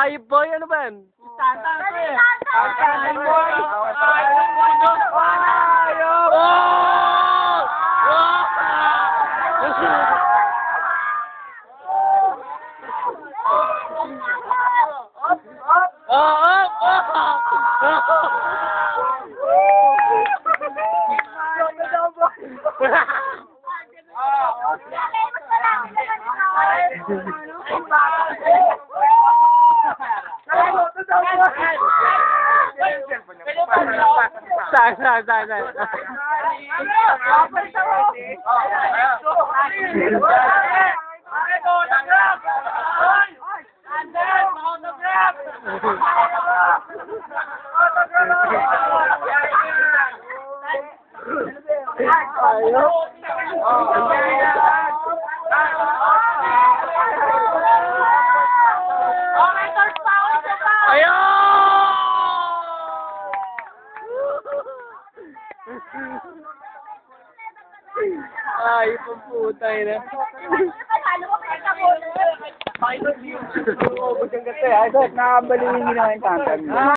Hayop boy, ano ba yan? Tantang ko eh. Hayop boy! Hayop boy doon. Hayop! Saan. Ay, puputay na. Nakabaliwin nyo naman yung tantang.